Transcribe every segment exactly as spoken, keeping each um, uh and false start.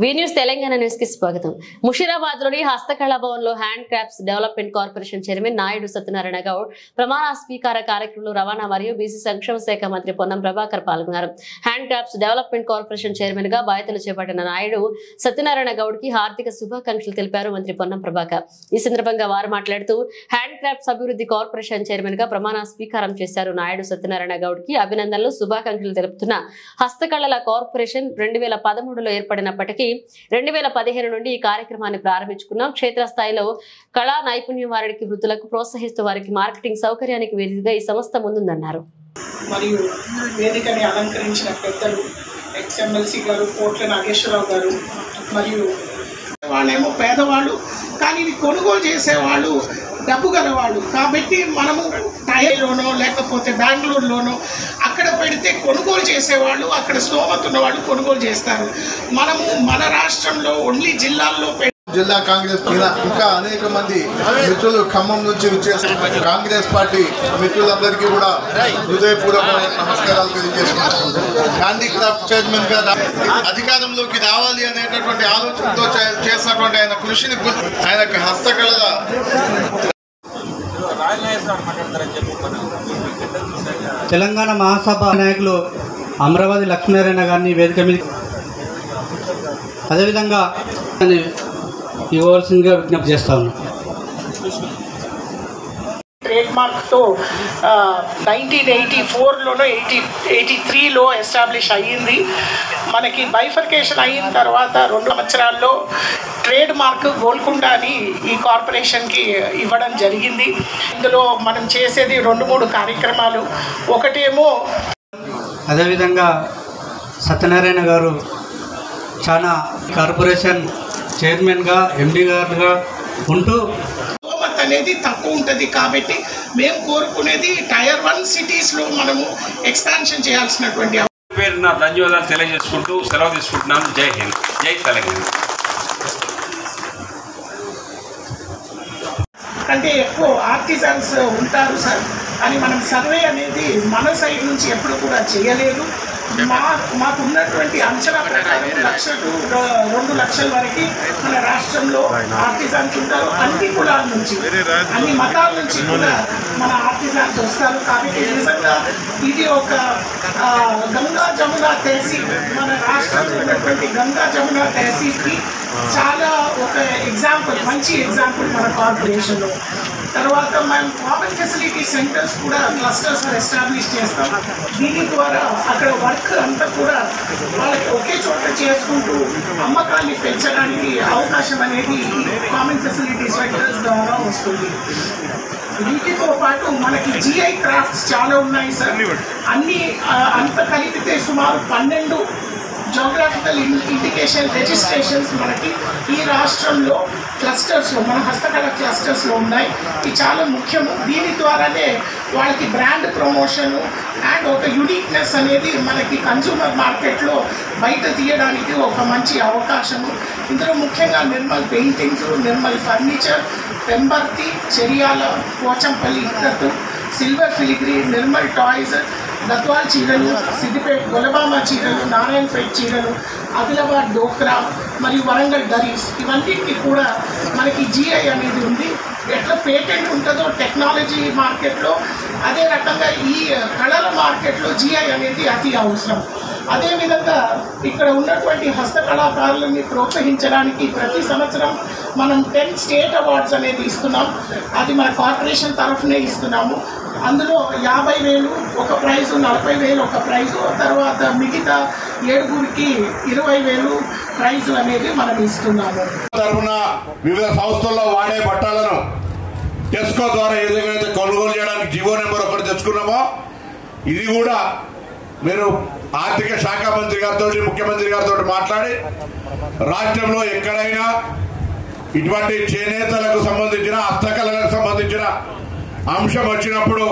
వి news Telangana news కి స్వాగతం. ముషీరాబాద్ లోని హస్తకళా భవన్ లో hand crafts development corporation chairman Naidu Satyanarayana Goud ప్రమాణ స్వీకార కార్యక్రమంలో రవాణా మరియు బీసీ సంక్షేమ శాఖ మంత్రి పొన్నం ప్రభాకర్ పాల్గొన్నారు. Hand crafts development corporation chairman గా బాధ్యతలు చేపట్టిన నాయుడు సత్యనారాయణ గౌడ్ కి హార్దిక శుభాకాంక్షలు తెలిపారు మంత్రి పొన్నం ప్రభాకర్. ఈ సందర్భంగా వారు మాట్లాడుతూ హ్యాండ్ క్రాఫ్ట్స్ అభివృద్ధి కార్పొరేషన్ చైర్మన్ గా ప్రమాణ స్వీకారం చేశారు. నాయుడు సత్యనారాయణ గౌడ్ కి అభినందనలు శుభాకాంక్షలు తెలుపుతున్న హస్తకళల కార్పొరేషన్ రెండు వేల పదమూడులో ఏర్పడినప్పటికీ రెండు వేల పదిహేను నుండి ఈ కార్యక్రమాన్ని ప్రారంభించుకున్నాం. క్షేత్రస్థాయిలో కళా నైపుణ్యం వారికి వృద్ధులకు ప్రోత్సహిస్తూ వారికి మార్కెటింగ్ సౌకర్యానికి వేదికగా ఈ సంస్థ ముందుందన్నారు. మరియు వేదికని అలంకరించిన పెద్దలు ఎక్స్ఎమ్మెల్సీ గారు కోట్ల నాగేశ్వరరావు గారు మరియు వాళ్ళేమో పేదవాళ్ళు కానీ ఇది కొనుగోలు చేసేవాళ్ళు డబ్బు గలవాళ్ళు కాబట్టి మనము టైర్లోనో లేకపోతే బెంగళూరులోనో అక్కడ పెడితే కొనుగోలు చేసేవాళ్ళు అక్కడ స్తోమత ఉన్న వాళ్ళు కొనుగోలు చేస్తారు. మనము మన రాష్ట్రంలో ఓన్లీ జిల్లాల్లో జిల్లా కాంగ్రెస్ ఇంకా అనేక మంది మిత్రులు ఖమ్మం నుంచి వచ్చేసిన కాంగ్రెస్ పార్టీ మిత్రులందరికీ కూడా హృదయపూర్వకమైన నమస్కారాలు తెలియజేస్తున్నాను. హ్యాండీక్రాఫ్ట్ చైర్మన్ గా అధికారంలోకి రావాలి అనేటటువంటి ఆలోచనతో చేసినటువంటి ఆయన కృషిని ఆయనకు హస్తకళ తెలంగాణ మహాసభ నాయకులు అమరావతి లక్ష్మీనారాయణ గారిని వేదిక మీద అదేవిధంగా ఇవ్వాల్సిందిగా విజ్ఞప్తి చేస్తా ఉన్నాను. ట్రేడ్ మార్క్తో నైన్టీన్ ఎయిటీ ఫోర్లోనో ఎయిటీ ఎయిటీ త్రీలో ఎస్టాబ్లిష్ అయ్యింది. మనకి బైఫర్కేషన్ అయిన తర్వాత రెండు సంవత్సరాల్లో ట్రేడ్ మార్క్ గోల్కొండ అని ఈ కార్పొరేషన్కి ఇవ్వడం జరిగింది. ఇందులో మనం చేసేది రెండు మూడు కార్యక్రమాలు. ఒకటేమో అదేవిధంగా సత్యనారాయణ గారు చాలా కార్పొరేషన్ చైర్మన్గా ఎండి గారుగా ఉంటూ అనేది తక్కువ ఉంటుంది కాబట్టి మేము కోరుకునేది టైర్ వన్ సిటీస్లో మనము ఎక్స్పాన్షన్ చేయాల్సినటువంటి పేరు నా ధన్యవాదాలు తెలియజేసుకుంటూ సెలవు తీసుకుంటున్నాను. జై హింద్, జై తెలంగాణ. అంటే ఎక్కువ ఆర్టిజన్స్ ఉంటారు సార్ అని మనం సర్వే అనేది మన సైడ్ నుంచి ఎప్పుడు కూడా చేయలేదు. మా మాకు ఉన్నటువంటి అంచనా ప్రకారం లక్షలు రెండు లక్షల వరకు మన రాష్ట్రంలో ఆర్టిజన్స్ ఉంటారు. అన్ని కులాల నుంచి అన్ని మతాల నుంచి కూడా మన ఆర్టిజన్స్ వస్తారు. కాబట్టి నిజంగా ఇది ఒక గంగా జమున తహసీల్ మన రాష్ట్రంలో ఉన్నటువంటి గంగా జమున తహసీల్కి చాలా ఒక ఎగ్జాంపుల్, మంచి ఎగ్జాంపుల్ మన కార్పొరేషన్లో. తర్వాత మనం కామన్ ఫెసిలిటీ సెంటర్స్ కూడా క్లస్టర్స్ ఎస్టాబ్లిష్ చేస్తాం. దీని ద్వారా అక్కడ వర్క్ అంతా కూడా వాళ్ళకి ఒకే చోట చేసుకుంటూ అమ్మకాన్ని పెంచడానికి అవకాశం అనేది కామన్ ఫెసిలిటీ సెంటర్స్ ద్వారా వస్తుంది. వీటితో పాటు మనకి జిఐ క్రాఫ్ట్స్ చాలా ఉన్నాయి సార్. అన్ని అంత కలిపితే సుమారు పన్నెండు జోగ్రాఫికల్ ఇండికేషన్ రిజిస్ట్రేషన్స్ మనకి ఈ రాష్ట్రంలో క్లస్టర్స్లో మన హస్తకళ క్లస్టర్స్లో ఉన్నాయి. ఇది చాలా ముఖ్యము. దీని ద్వారానే వాళ్ళకి బ్రాండ్ ప్రమోషను అండ్ ఒక యునిక్నెస్ అనేది మనకి కన్జ్యూమర్ మార్కెట్లో బయట తీయడానికి ఒక మంచి అవకాశము. ఇందులో ముఖ్యంగా Nirmal paintings, Nirmal furniture, Pembarthi, Cheriyal, Pochampally ikat, silver filigree, Nirmal toys, Gadwal చీరలు, సిద్దిపేట గొలబామా చీరలు, నారాయణపేట చీరలు, ఆదిలాబాద్ డోక్రా మరియు వరంగల్ దరీస్ ఇవన్నిటికీ కూడా మనకి జిఐ అనేది ఉంది. ఎట్లా పేటెంట్ ఉంటుందో టెక్నాలజీ మార్కెట్లో అదే రకంగా ఈ కళల మార్కెట్లో జిఐ అనేది అతి అవసరం. అదేవిధంగా ఇక్కడ ఉన్నటువంటి హస్తకళాకారులని ప్రోత్సహించడానికి ప్రతి సంవత్సరం మనం టెన్ స్టేట్ అవార్డ్స్ అనేది ఇస్తున్నాం. అది మన కార్పొరేషన్ తరఫునే ఇస్తున్నాము. అందులో యాభై వేలు ఒక ప్రైజు, నలభై వేలు ఒక ప్రైజు, తర్వాత మిగతా ఏడుగురికి ఇరవై వేలు ప్రైజు అనేది మనం ఇస్తున్నాము. తరఫున వివిధ సంస్థల్లో వాడే బట్టలను టెస్కో ద్వారా ఏ విధంగా అయితే కొనుగోలు చేయడానికి జివో నెంబర్ ఒకటి తెచ్చుకున్నామో ఇది కూడా మీరు ఆర్థిక శాఖ మంత్రి గారితో ముఖ్యమంత్రి గారితో మాట్లాడి రాష్ట్రంలో ఎక్కడైనా ఇటువంటి చేనేతలకు సంబంధించిన హస్తకళలకు సంబంధించిన అంశం వచ్చినప్పుడు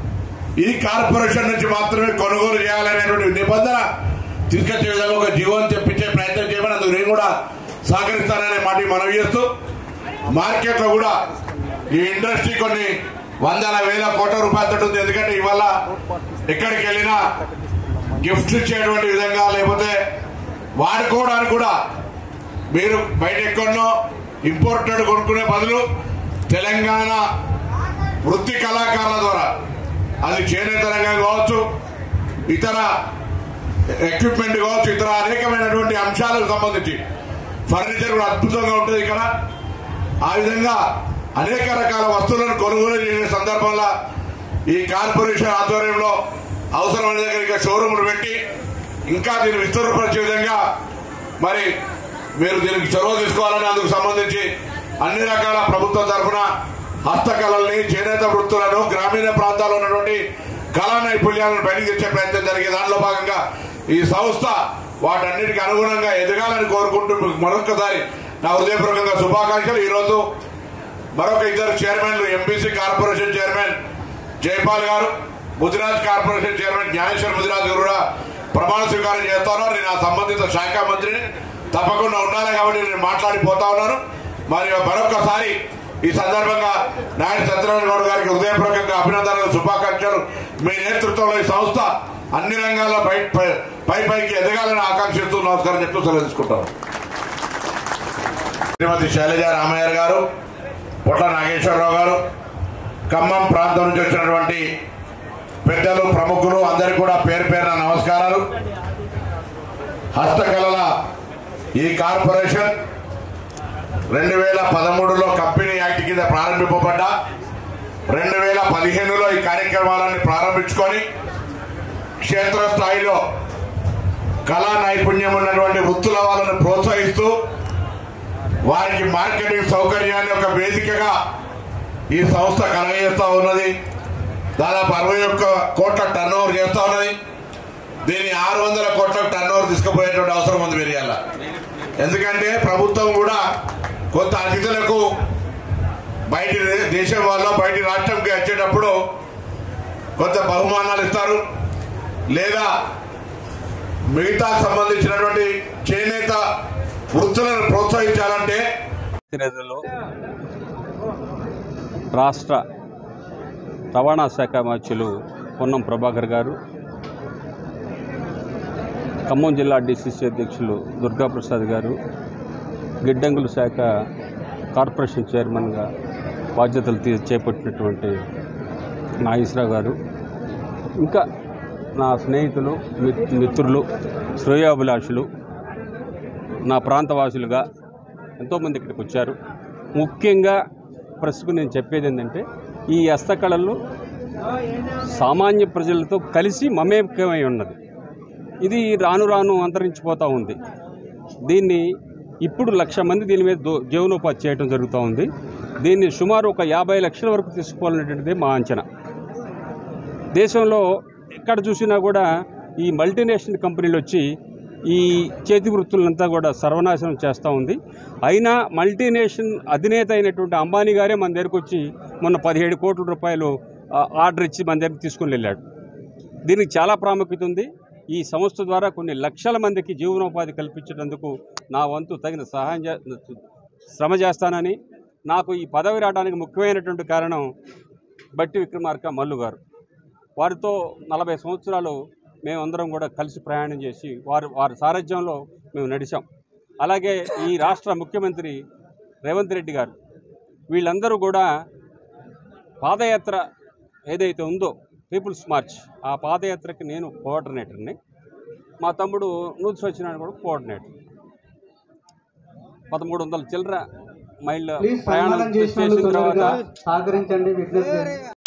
ఈ కార్పొరేషన్ నుంచి మాత్రమే కొనుగోలు చేయాలనేటువంటి నిబంధన తీసుకొచ్చే విధంగా ఒక జీవోని తెప్పించే ప్రయత్నం చేయమని అందుకు నేను కూడా సహకరిస్తాననే మాట మనవి చేస్తూ మార్కెట్లో కూడా ఈ ఇండస్ట్రీ కొన్ని వందల వేల కోట్ల రూపాయలతో ఉంది. ఎందుకంటే ఇవాళ ఎక్కడికి వెళ్ళినా గిఫ్ట్స్ ఇచ్చేటువంటి విధంగా లేకపోతే వాడుకోవడానికి కూడా మీరు బయట ఎక్కడనో ఇంపోర్టెడ్ కొనుక్కునే బదులు తెలంగాణ వృత్తి కళాకారుల ద్వారా అది చేనేత రంగం కావచ్చు, ఇతర ఎక్విప్మెంట్ కావచ్చు, ఇతర అనేకమైనటువంటి అంశాలకు సంబంధించి ఫర్నిచర్ కూడా అద్భుతంగా ఉంటుంది ఇక్కడ. ఆ విధంగా అనేక రకాల వస్తువులను కొనుగోలు చేసే సందర్భంలో ఈ కార్పొరేషన్ ఆధ్వర్యంలో అవసరమైన దగ్గర షోరూములు పెట్టి ఇంకా దీన్ని విస్తృతపరిచే విధంగా మరి మీరు దీనికి చొరవ తీసుకోవాలని అందుకు సంబంధించి అన్ని రకాల ప్రభుత్వం తరఫున హస్తకళల్ని, చేనేత వృత్తులను, గ్రామీణ ప్రాంతాల్లో ఉన్నటువంటి కళా నైపుణ్యాలను బయటకు తెచ్చే ప్రయత్నం జరిగే దానిలో భాగంగా ఈ సంస్థ వాటన్నిటికీ అనుగుణంగా ఎదగాలని కోరుకుంటూ మరొకసారి నా హృదయపూర్వకంగా శుభాకాంక్షలు. ఈరోజు మరొక ఇద్దరు చైర్మన్లు, MBC corporation chairman Jaipal garu, Mudiraj corporation chairman Gnaneshwar Mudiraj garu కూడా ప్రమాణ స్వీకారం చేస్తాను. నేను ఆ సంబంధిత శాఖ మంత్రిని తప్పకుండా ఉండాలి కాబట్టి నేను మాట్లాడిపోతా ఉన్నాను. మరి మరొకసారి ఈ సందర్భంగా నాయుడు సత్యనారాయణ గౌడ్ గారికి హృదయపూర్వకంగా అభినందనలు, శుభాకాంక్షలు. మీ నేతృత్వంలో ఈ సంస్థ అన్ని రంగాల్లో పై పైకి ఎదగాలని ఆకాంక్షిస్తూ నమస్కారం చెప్తూ సెలవు తీసుకుంటాను. శ్రీమతి శైలజ రామయ్య గారు, పొట్ల నాగేశ్వరరావు గారు, ఖమ్మం ప్రాంతం నుంచి వచ్చినటువంటి పెద్దలు, ప్రముఖులు అందరికీ కూడా పేరు పేరున నమస్కారాలు. హస్తకళల ఈ కార్పొరేషన్ రెండు వేల పదమూడులో కంపెనీ యాక్ట్ కింద ప్రారంభింపబడ్డ రెండు వేల పదిహేనులో ఈ కార్యక్రమాలను ప్రారంభించుకొని క్షేత్రస్థాయిలో కళా నైపుణ్యం ఉన్నటువంటి వృత్తుల వాళ్ళను ప్రోత్సహిస్తూ వారికి మార్కెటింగ్ సౌకర్యాన్ని ఒక వేదికగా ఈ సంస్థ కలగజేస్తూ ఉన్నది. దాదాపు అరవై ఒక్క కోట్ల టర్న్ ఓవర్ చేస్తూ ఉన్నది. దీన్ని ఆరు వందల కోట్ల టర్న్ ఓవర్ తీసుకుపోయేటువంటి అవసరం ఉంది మిరియాల. ఎందుకంటే ప్రభుత్వం కూడా కొంత అతిథులకు బయటి దేశం వల్ల బయటి రాష్ట్రంకి వచ్చేటప్పుడు కొంత బహుమానాలు ఇస్తారు, లేదా మిగతా సంబంధించినటువంటి చేనేత వృత్తులను ప్రోత్సహించాలంటే రాష్ట్ర రవాణా శాఖ మంత్రులు పొన్నం ప్రభాకర్ గారు, ఖమ్మం జిల్లా డిసిసి అధ్యక్షులు దుర్గాప్రసాద్ గారు, గిడ్డంగుల శాఖ కార్పొరేషన్ చైర్మన్గా బాధ్యతలు తీ చేపట్టినటువంటి నాగేశ్వరరావు గారు, ఇంకా నా స్నేహితులు, మిత్రులు, శ్రేయోభిలాషులు, నా ప్రాంతవాసులుగా ఎంతోమంది ఇక్కడికి వచ్చారు. ముఖ్యంగా ప్రెస్కు నేను చెప్పేది ఏంటంటే ఈ హస్తకళలు సామాన్య ప్రజలతో కలిసి మమేకమై ఉన్నది. ఇది రాను రాను అంతరించిపోతూ ఉంది. దీన్ని ఇప్పుడు లక్ష మంది దీని మీద జీవనోపాధి చేయడం జరుగుతూ ఉంది. దీన్ని సుమారు ఒక యాభై లక్షల వరకు తీసుకోవాలనేటువంటిది మా అంచనా. దేశంలో ఎక్కడ చూసినా కూడా ఈ మల్టీనేషనల్ కంపెనీలు వచ్చి ఈ చేతి వృత్తులంతా కూడా సర్వనాశనం చేస్తూ ఉంది. అయినా మల్టీనేషనల్ అధినేత అయినటువంటి అంబానీ గారే మన దగ్గరకు వచ్చి మొన్న పదిహేడు కోట్ల రూపాయలు ఆర్డర్ ఇచ్చి మన దగ్గర తీసుకుని వెళ్ళాడు. దీనికి చాలా ప్రాముఖ్యత ఉంది. ఈ సంస్థ ద్వారా కొన్ని లక్షల మందికి జీవనోపాధి కల్పించేందుకు నా వంతు తగిన సహాయం శ్రమ చేస్తానని, నాకు ఈ పదవి రావడానికి ముఖ్యమైనటువంటి కారణం బట్టి విక్రమార్క మల్లు గారు. వారితో నలభై సంవత్సరాలు మేమందరం కూడా కలిసి ప్రయాణం చేసి వారు వారి సారథ్యంలో మేము నడిచాం. అలాగే ఈ రాష్ట్ర ముఖ్యమంత్రి రేవంత్ రెడ్డి గారు, వీళ్ళందరూ కూడా పాదయాత్ర ఏదైతే ఉందో పీపుల్స్ మార్చ్, ఆ పాదయాత్రకి నేను కోఆర్డినేటర్ని, మా తమ్ముడు నూతి సత్యనారాయణ కూడా కోఆర్డినేటర్. పదమూడు వందల చిల్లర మైళ్ళ ప్రయాణం చేసిన తర్వాత సహకరించండి.